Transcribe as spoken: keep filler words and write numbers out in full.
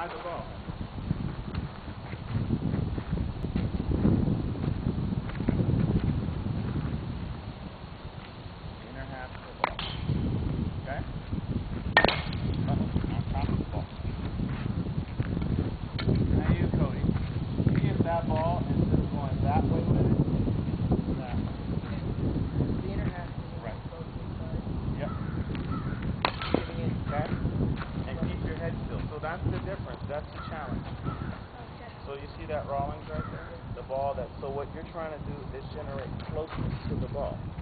behind the ball. The inner half of the ball. Okay? Uh-oh, on top of the ball. Now you, Cody. See if that ball, instead of going that way with it, that way. The inner half is Right. both sides. Yep. Giving it. Okay? And keep your head still. So that's the difference. That's the challenge. Okay. So you see that Rawlings right there? The ball that, so what you're trying to do is generate closeness to the ball.